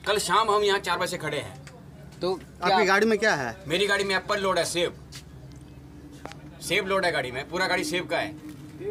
कल शाम हम यहाँ 4 बजे खड़े हैं। तो आपकी गाड़ी में क्या है? मेरी गाड़ी में एप्पल लोड है, सेब लोड है गाड़ी में, पूरा गाड़ी सेब का है।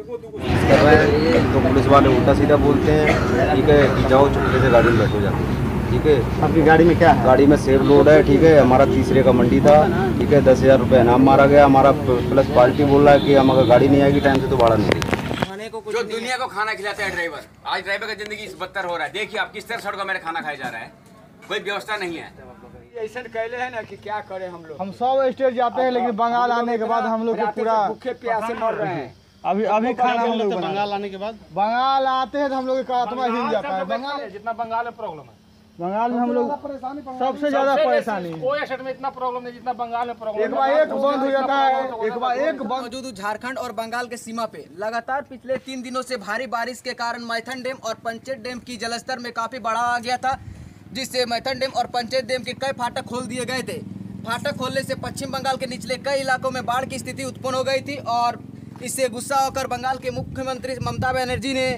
कर रहे हैं तो पुलिस वाले उल्टा सीधा बोलते हैं, ठीक है, कि जाओ चुपके से गाड़ी में बैठो जाके, ठीक है। आपकी गाड़ी में क्या है? गाड़ी में सेब लोड है, ठीक है। हमारा तीसरे का मंडी था, ठीक है। 10,000 रुपये इनाम मारा गया। हमारा प्लस पार्टी बोल रहा है कि हम अगर गाड़ी नहीं आएगी टाइम से तो भाड़ा नहीं देगी। जो दुनिया को खाना खिलाता है ड्राइवर, आज ड्राइवर का जिंदगी बदतर हो रहा है। देखिए आप किस तरह सड़कों में खाना खाया जा रहा है, कोई व्यवस्था नहीं है। ऐसा कहले है ना कि क्या करें हम लोग। हम 100 स्टेट जाते हैं, लेकिन बंगाल आने के बाद हम लोग को पूरा भूखे प्यासे मर रहे हैं। अभी खाना हम लोग बंगाल आने के बाद बंगाल आते हैं तो हम लोग का आत्मा हिल जाता है। बंगाल जितना बंगाल में प्रॉब्लम है, बंगाल में हम लोग सबसे ज्यादा परेशानी। कोई स्टेट में इतना प्रॉब्लम नहीं जितना बंगाल में प्रॉब्लम। एक बार एक बंद हो जाता है, एक बार एक बंद। मौजूद झारखंड और बंगाल के सीमा पे लगातार पिछले 3 दिनों से भारी बारिश के कारण मैथन डैम और पंचेत डैम की जलस्तर में काफी बढ़ाव आ गया था, जिससे मैथन डैम और पंचेत डैम के कई फाटक खोल दिए गए थे। फाटक खोलने से पश्चिम बंगाल के निचले कई इलाकों में बाढ़ की स्थिति उत्पन्न हो गई थी और इससे गुस्सा होकर बंगाल के मुख्यमंत्री ममता बनर्जी ने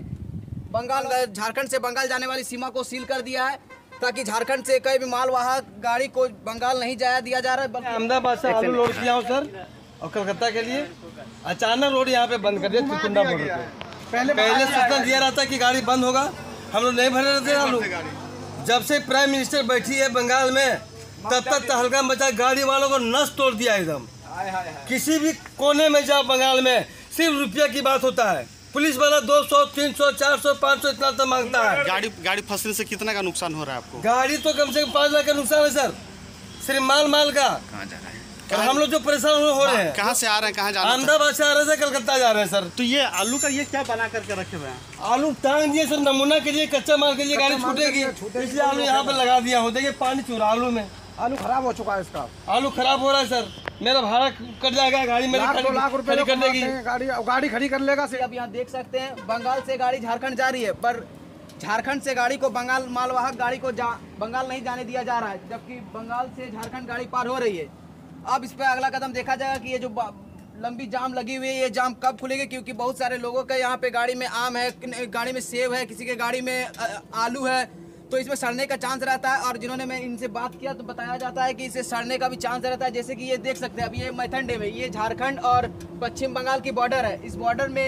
झारखंड से बंगाल जाने वाली सीमा को सील कर दिया है, ताकि झारखंड से कोई भी मालवाहक गाड़ी को बंगाल नहीं जाया दिया जा रहा है। अहमदाबाद से आलू लोड किया हूँ सर, और कलकत्ता के लिए अचानक रोड यहाँ पे बंद कर दिया त्रिकुंडा मोड़ पे। पहले सूचना दिया रहता कि गाड़ी बंद होगा, हम लोग नहीं भरे रहते आलू। जब से प्राइम मिनिस्टर बैठी है बंगाल में, तब तक तहलका मचा, गाड़ी वालों को नस तोड़ दिया एकदम। किसी भी कोने में जाओ बंगाल में सिर्फ रुपया की बात होता है। पुलिस वाला 200, 300, 400, 500 इतना तो मांगता है। गाड़ी फंसने से कितना का नुकसान हो रहा है आपको? गाड़ी तो कम से कम 5 लाख का नुकसान है सर, सिर्फ माल का। कहाँ जा रहे हैं? और हम लोग जो परेशान हो रहे हैं। कहाँ से आ रहे हैं, कहाँ जा रहे हैं? अहमदाबाद से आ रहे थे, कलकत्ता जा रहे हैं सर। तो ये आलू का ये क्या बना करके रखे हुए हैं? आलू टांग दिए सर, नमूना के लिए, कच्चा माल के लिए गाड़ी छूटेगी, इसलिए आलू यहाँ पे लगा दिया हो। देखिए पानी चूरा आलू में, आलू खराब हो चुका है इसका। आलू खराब हो रहा है सर। मेरा भाड़ा कट जाएगा, गाड़ी मेरी लाख रुपए खड़ी कर देगी, गाड़ी खड़ी कर लेगा। अब यहाँ देख सकते हैं बंगाल से गाड़ी झारखंड जा रही है, पर झारखंड से गाड़ी को बंगाल मालवाहक गाड़ी को बंगाल नहीं जाने दिया जा रहा है, जबकि बंगाल से झारखंड गाड़ी पार हो रही है। अब इस पर अगला कदम देखा जाएगा कि ये जो लंबी जाम लगी हुई है, ये जाम कब खुलेगी, क्योंकि बहुत सारे लोगों के यहाँ पे गाड़ी में आम है, गाड़ी में सेब है, किसी के गाड़ी में आलू है, तो इसमें सड़ने का चांस रहता है। और जिन्होंने मैं इनसे बात किया तो बताया जाता है कि इसे सड़ने का भी चांस रहता है। जैसे कि ये देख सकते हैं, अब ये मैथन डैम है, ये झारखंड और पश्चिम बंगाल की बॉर्डर है। इस बॉर्डर में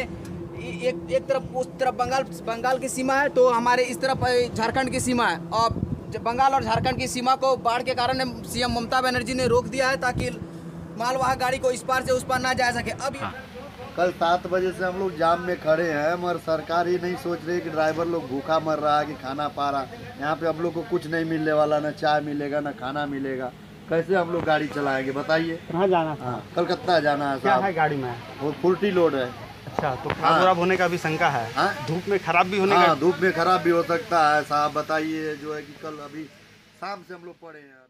एक तरफ उस तरफ बंगाल की सीमा है, तो हमारे इस तरफ झारखंड की सीमा है। और बंगाल और झारखंड की सीमा को बाढ़ के कारण सीएम ममता बनर्जी ने रोक दिया है, ताकि मालवाहक गाड़ी को इस पार से उस पार ना जा सके। अब कल 7 बजे से हम लोग जाम में खड़े हैं, मगर सरकार ही नहीं सोच रही कि ड्राइवर लोग भूखा मर रहा है कि खाना पा रहा। यहाँ पे हम लोग को कुछ नहीं मिलने वाला, ना चाय मिलेगा ना खाना मिलेगा। कैसे हम लोग गाड़ी चलाएंगे बताइए? कहाँ जाना है? हाँ, कलकत्ता जाना है। क्या है गाड़ी में? वो फुल्टी लोड है। अच्छा, तो खराब होने का भी शंका है? धूप में खराब भी होने का? धूप में खराब भी हो सकता है साहब। बताइए जो है कि कल अभी शाम से हम लोग पड़े हैं।